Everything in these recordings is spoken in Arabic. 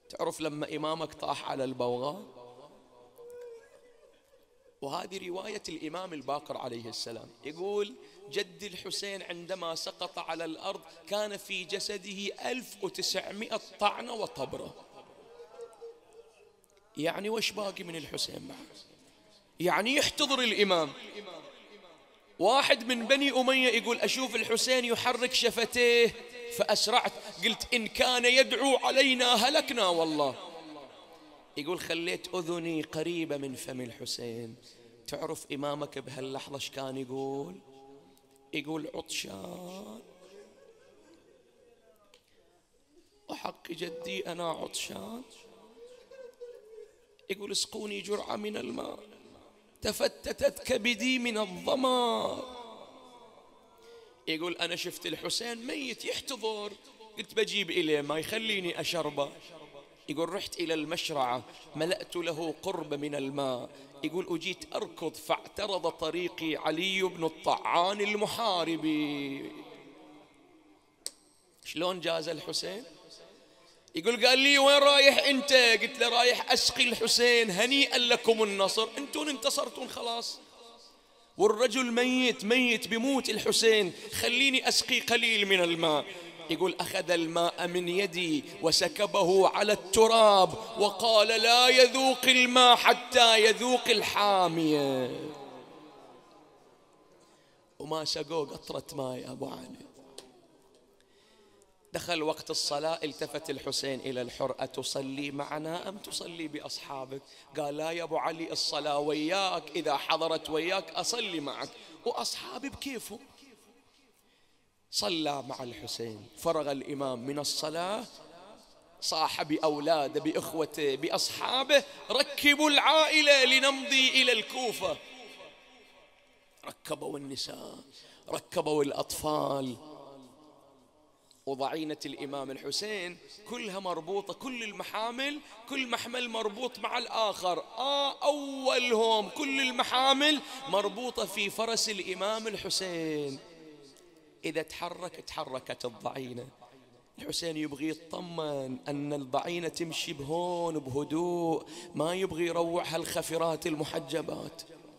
تعرف لما إمامك طاح على البوغاء، وهذه رواية الإمام الباقر عليه السلام، يقول جد الحسين عندما سقط على الأرض كان في جسده 1900 طعنة وطبرة. يعني وش باقي من الحسين معه؟ يعني يحتضر الإمام. واحد من بني أمية يقول أشوف الحسين يحرك شفتيه فأسرعت، قلت إن كان يدعو علينا هلكنا والله. يقول خليت أذني قريبة من فم الحسين. تعرف إمامك بهاللحظة ايش كان يقول؟ يقول عطشان، وحق جدي أنا عطشان. يقول اسقوني جرعة من الماء، تفتتت كبدي من الظما. يقول أنا شفت الحسين ميت يحتضر، قلت بجيب إليه ما يخليني أشربه. يقول رحت إلى المشرعة ملأت له قرب من الماء. يقول أجيت أركض فاعترض طريقي علي بن الطعان المحاربي. شلون جاز الحسين؟ يقول قال لي وين رايح أنت؟ قلت له رايح أسقي الحسين هنيئا لكم النصر، أنتم انتصرتون خلاص، والرجل ميت بيموت الحسين، خليني أسقي قليل من الماء. يقول أخذ الماء من يدي وسكبه على التراب وقال لا يذوق الماء حتى يذوق الحامية. وما سقوا قطرة ماء يا أبو علي. دخل وقت الصلاة، التفت الحسين إلى الحر أتصلي معنا أم تصلي بأصحابك؟ قال لا يا أبو علي الصلاة وياك، إذا حضرت وياك أصلي معك، وأصحابي بكيفه. صلى مع الحسين، فرغ الإمام من الصلاة، صاح بأولاده بإخوته بأصحابه ركبوا العائلة لنمضي إلى الكوفة. ركبوا النساء، ركبوا الأطفال، وضعينة الإمام الحسين كلها مربوطة، كل المحامل كل محمل مربوط مع الآخر. أولهم كل المحامل مربوطة في فرس الإمام الحسين. إذا تحركت الضعينة، الحسين يبغي يطمن أن الضعينة تمشي بهون بهدوء، ما يبغي يروعها الخفرات المحجبات.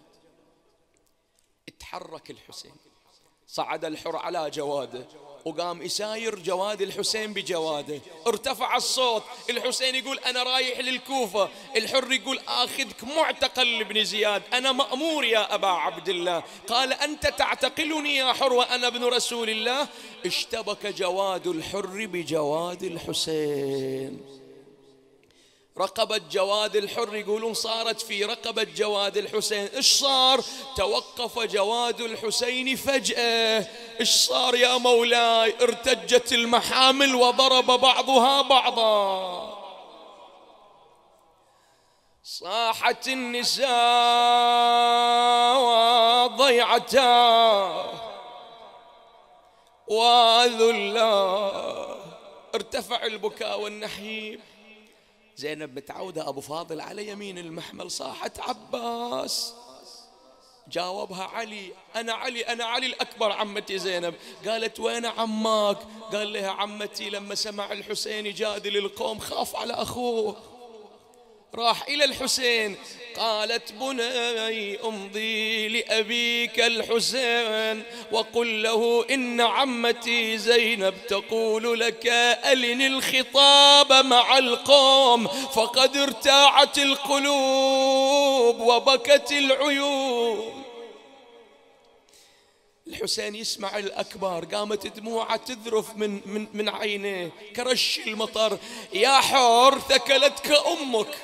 اتحرك الحسين، صعد الحر على جواده وقام يساير جواد الحسين بجواده. ارتفع الصوت، الحسين يقول أنا رايح للكوفة، الحر يقول آخذك معتقل لابن زياد، أنا مأمور يا أبا عبد الله. قال أنت تعتقلني يا حر وأنا ابن رسول الله؟ اشتبك جواد الحر بجواد الحسين. رقبة جواد الحر يقولون صارت في رقبة جواد الحسين. إيش صار؟ توقف جواد الحسين فجأة. إيش صار يا مولاي؟ ارتجت المحامل وضرب بعضها بعضا. صاحت النساء وضيعتا وذلا، ارتفع البكاء والنحيب. زينب متعودة أبو فاضل على يمين المحمل، صاحت عباس. جاوبها علي، أنا علي الأكبر عمتي زينب. قالت وين عماك؟ قال لها عمتي لما سمع الحسين يجادل القوم خاف على أخوه، راح إلى الحسين. قالت بني امضي لأبيك الحسين وقل له إن عمتي زينب تقول لك ألن الخطاب مع القوم فقد ارتاعت القلوب وبكت العيون. الحسين يسمع الأكبر، قامت دموعه تذرف من عينيه كرش المطر. يا حر ثكلتك أمك،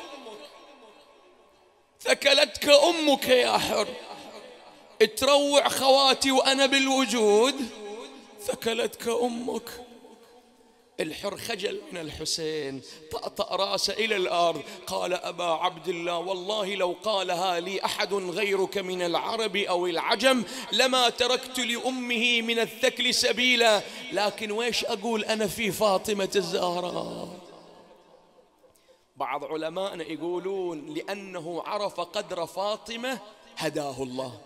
ثكلتك أمك يا حر، تروع خواتي وأنا بالوجود، ثكلتك أمك. الحر خجل من الحسين، طأطأ راسه إلى الأرض. قال أبا عبد الله والله لو قالها لي أحد غيرك من العرب أو العجم لما تركت لأمه من الثكل سبيلا، لكن ويش أقول أنا في فاطمة الزهراء؟ بعض علماءنا يقولون لأنه عرف قدر فاطمة هداه الله،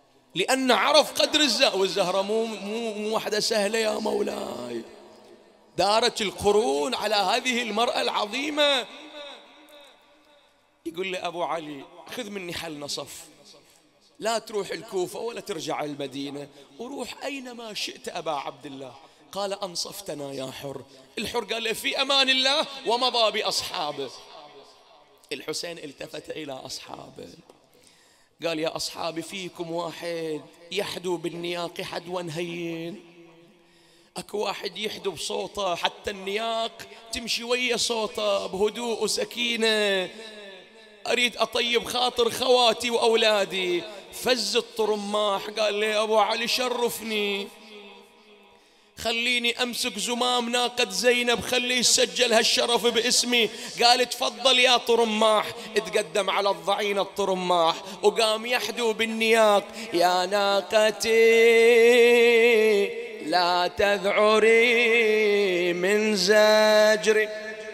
لأن عرف قدر الزهراء، والزهراء مو واحدة سهلة يا مولاي. دارت القرون على هذه المرأة العظيمة. يقول لي أبو علي خذ مني حل نصف، لا تروح الكوفة ولا ترجع المدينة، وروح أينما شئت أبا عبد الله. قال أنصفتنا يا حر. الحر قال له في أمان الله، ومضى بأصحابه. الحسين التفت إلى أصحابه قال يا أصحابي فيكم واحد يحدو بالنياق حدوا هين، اكو واحد يحدو بصوته حتى النياق تمشي ويا صوته بهدوء وسكينة. أريد أطيب خاطر خواتي وأولادي. فز الطرماح قال لي أبو علي شرفني، خليني أمسك زمام ناقة زينب، خلي يسجل هالشرف باسمي. قال تفضل يا طرماح. اتقدم على الضعين الطرماح وقام يحدو بالنياق. يا ناقتي لا تذعري من زجري،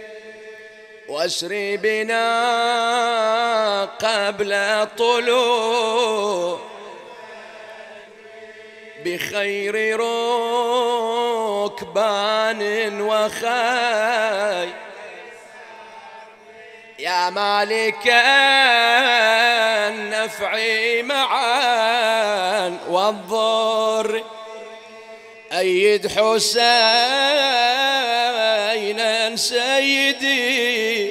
واسري بنا قبل طلوع بخير ركبان وخيل. يا مالك النفع معا والضر، أيد حسينا سيدي،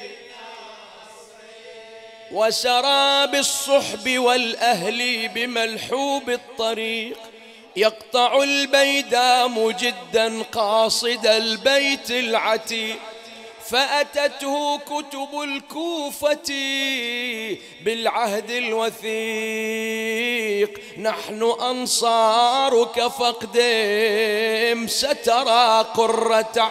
وسرى بالصحب والأهل بملحوب الطريق، يقطع البيداء مجدا قاصد البيت العتيق. فأتته كتب الكوفة بالعهد الوثيق، نحن أنصارك فاقدم سترى قرة.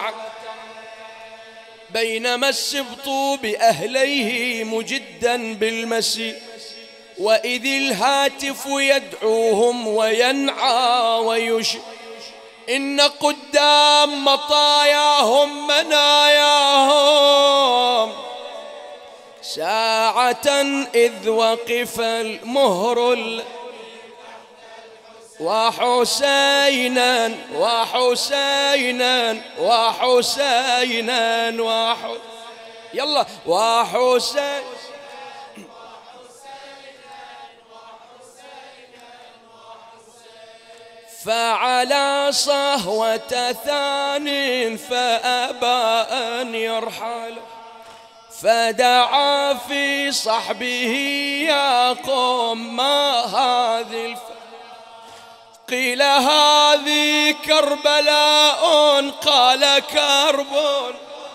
بينما السبط بأهليه مجدا بالمسيء، وإذ الهاتف يدعوهم وينعى ويشير، إن قدام مطاياهم مناياهم ساعة إذ وقف المهر وحسينا وحسينا وحسينا يلا وحسين. فعلى صهوة ثان فأبى أن يرحل، فدعا في صحبه يا قوم ما هذه قيل هذه كربلاء، قال كرب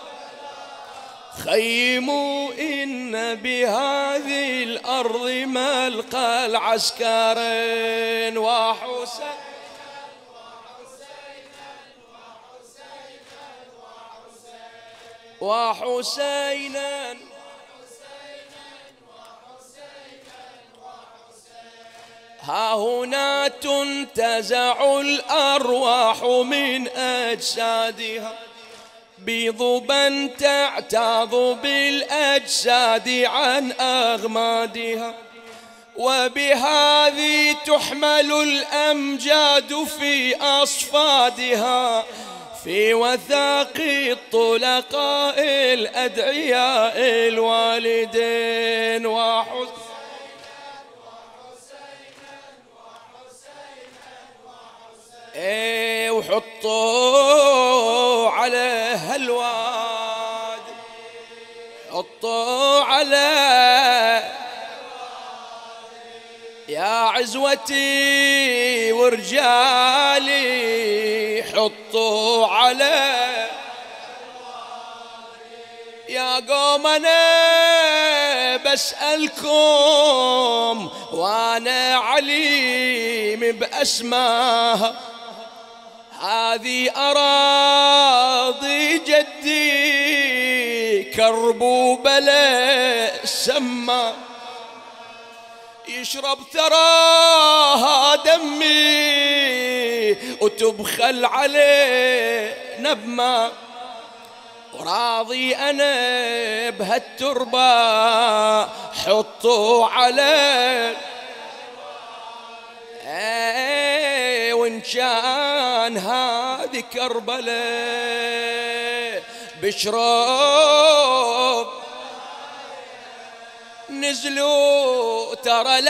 خيموا إن بهذه الأرض ملقى العسكرين. وحسين وحسينا ها هنا تنتزع الأرواح من أجسادها، بضبا تعتاض بالأجساد عن أغمادها، وبهذه تحمل الأمجاد في أصفادها، في وثاق الطلقاء الأدعياء الوالدين. وحطوا على هالواد، حطوا على يا عزوتي ورجالي، حطوا على يا قوم أنا بسألكم وأنا عليم بأسماها، هذه أراضي جدي كربو بلا سما، يشرب ثراها دمي وتبخل عليه نبما، وراضي أنا بهالتربة حطوا عليه. وإن كان عن هذه كربلاء بشروب نزلوا ترى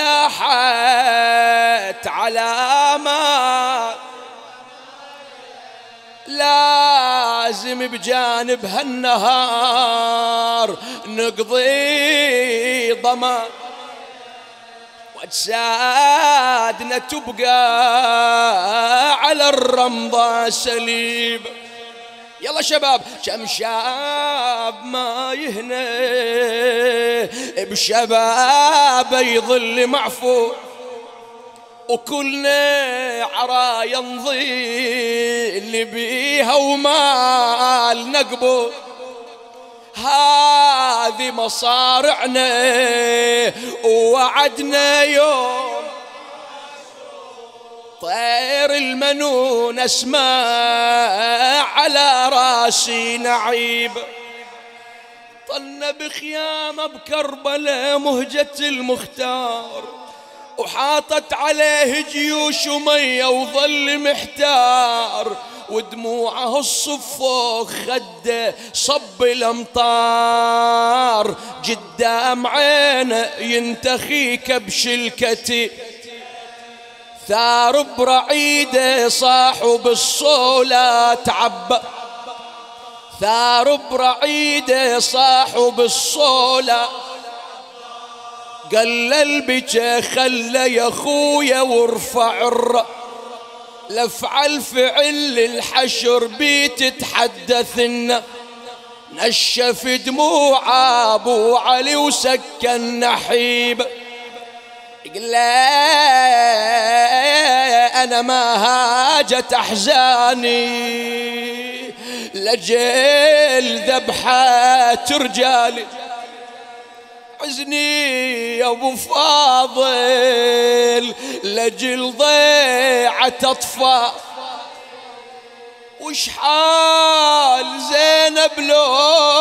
لاحت علامات لازم بجانب هالنهار نقضي ضمان واجسادنا تبقى على الرمضة سليب. يلا شباب، كم شاب ما يهنى بشباب يظل معفو، وكلنا عرايا نظل بيها ومال نقبو. هذه مصارعنا ووعدنا يوم طير المنون اسمع على راسي نعيب. طلنا بخيامه بكربلاء مهجة المختار، وحاطت عليه جيوش ومية وظل محتار، ودموعه الصفوخ خده صب الامطار، قدام عينه ينتخي كبش الكتي، ثار برعيده صاحب الصولة تعبى، ثار برعيده صاحب الصولة قلل بجا خلى يا خويا وارفع لفعل فعل الحشر بيت تحدثنا، نشف دموع ابو علي وسكن نحيب. قل انا ما هاجت احزاني لجل ذبحة رجالي، عزني يا ابو فاضل لجل ضيعة اطفال، وش حال زينب لو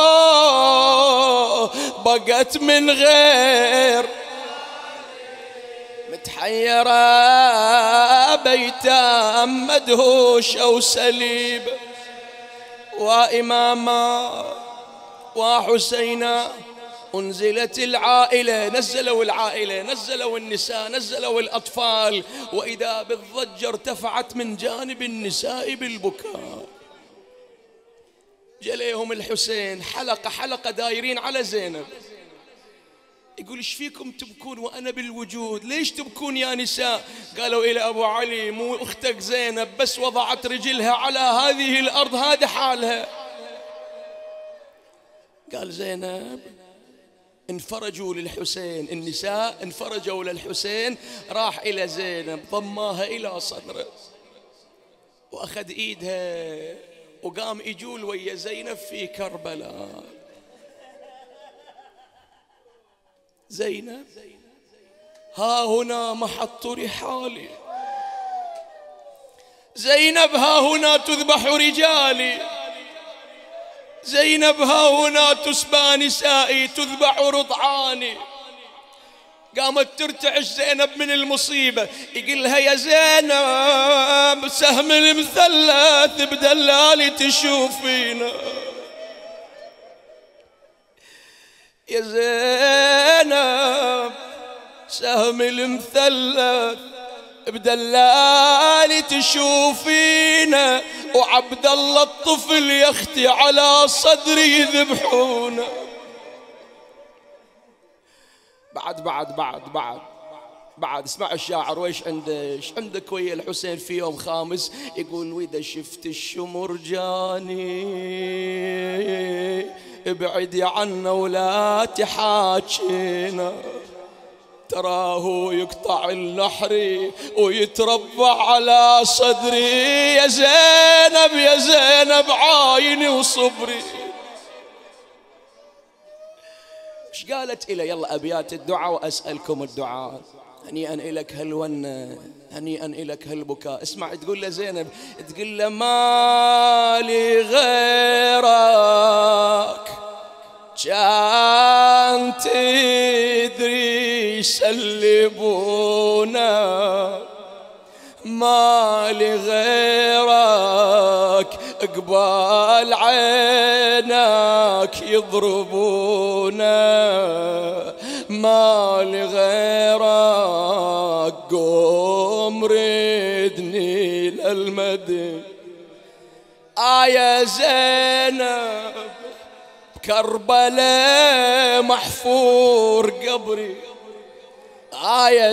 بقت من غير، متحيرة بيتام مدهوشة وسليب، وإماما وحسينا أنزلت العائلة، نزلوا العائلة، نزلوا النساء، نزلوا الأطفال، وإذا بالضجة ارتفعت من جانب النساء بالبكاء. جليهم الحسين حلقة حلقة دايرين على زينب، يقول ايش فيكم تبكون وأنا بالوجود؟ ليش تبكون يا نساء؟ قالوا إلى أبو علي مو أختك زينب بس وضعت رجلها على هذه الأرض هذا حالها. قال زينب انفرجوا للحسين، النساء انفرجوا للحسين، راح إلى زينب ضماها إلى صدره وأخذ إيدها وقام يجول ويا زينب في كربلاء. زينب ها هنا محط رحالي، زينب ها هنا تذبح رجالي، زينب ها هنا تسبى نسائي تذبح رضعاني. قامت ترتعش زينب من المصيبة، يقولها يا زينب سهم المثلث بدلالي تشوفينا، يا زينب سهم المثلث بدلالي تشوفينا، وعبد الله الطفل يختي على صدري يذبحونا. بعد اسمع الشاعر ويش عندك ويا الحسين في يوم خامس، يقول واذا شفت الشمر جاني ابعدي عنا ولا تحاكينا، تراه يقطع النحر ويتربع على صدري، يا زينب يا زينب عايني وصبري. ايش قالت إلى؟ يلا أبيات الدعاء وأسألكم الدعاء. هنيئا إلك هالونة، هنيئا إلك هالبكاء. اسمع تقول له زينب، تقول له ما لي غيرك كان تدري يسلبونا، ما لي غيرك قبال عينك يضربونا ما لغيرك قوم ردني للمدين يا زينب كربلاء محفور قبري يا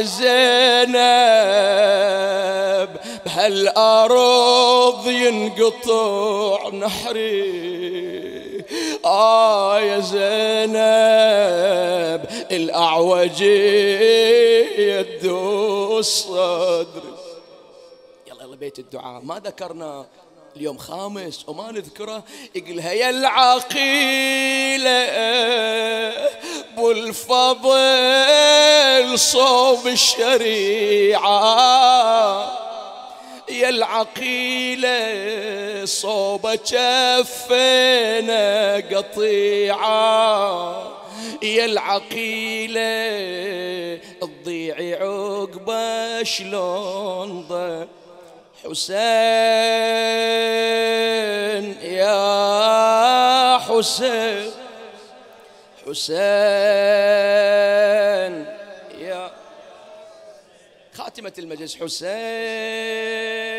زينب بهالأرض ينقطع نحري يا زينب الأعوجية تدوس صدري. يلا بيت الدعاء ما ذكرنا اليوم خامس وما نذكره. يقولها يا العقيلة بالفضل صوب الشريعة يا العقيلة صوب جفنا قطيعة يا العقيلة تضيعي عقبة شلون ضل حسين يا حسين حسين يا خاتمة المجلس حسين